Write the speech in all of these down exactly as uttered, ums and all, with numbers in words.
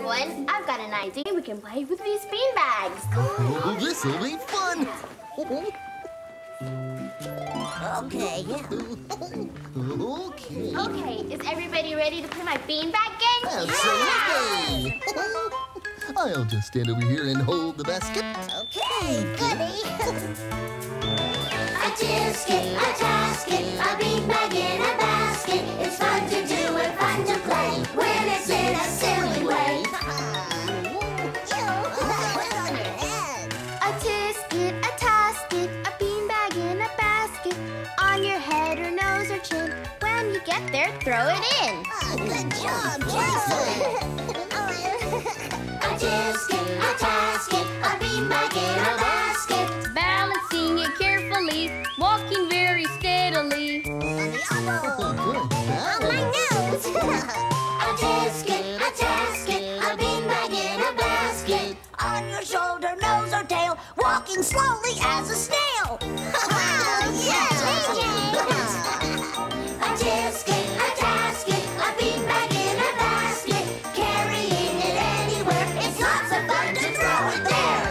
everyone. I've got an idea. We can play with these beanbags. Oh, this'll be fun. Okay, yeah. Okay. Okay, is everybody ready to play my beanbag game? Absolutely. I'll just stand over here and hold the basket. Okay, goody. A tisket, a tasket, a beanbag in a basket. It's fun to do and fun to play when it's in a silly way. A tisket, a tasket, a beanbag in a basket. On your head or nose or chin. When you get there, throw it in. Oh, good job, Jason. A tisket, a tasket, a beanbag in a basket. Balancing it carefully, walking very steadily. On the other. Oh, good On my balance. nose. A tisket, a tasket, a beanbag in a basket. On your shoulder, nose, or tail, walking slowly as a snail. Yes, A tisket, a tasket, a beanbag in a basket. Carrying it anywhere, it's lots of fun to throw it there.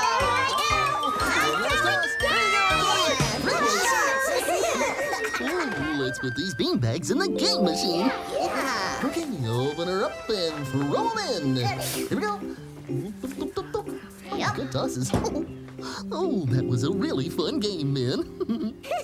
Ooh, let's put these beanbags in the game machine. Yeah. Okay, open her up and throw them in. Here we go. Oh, good tosses. Oh, that was a really fun game, man.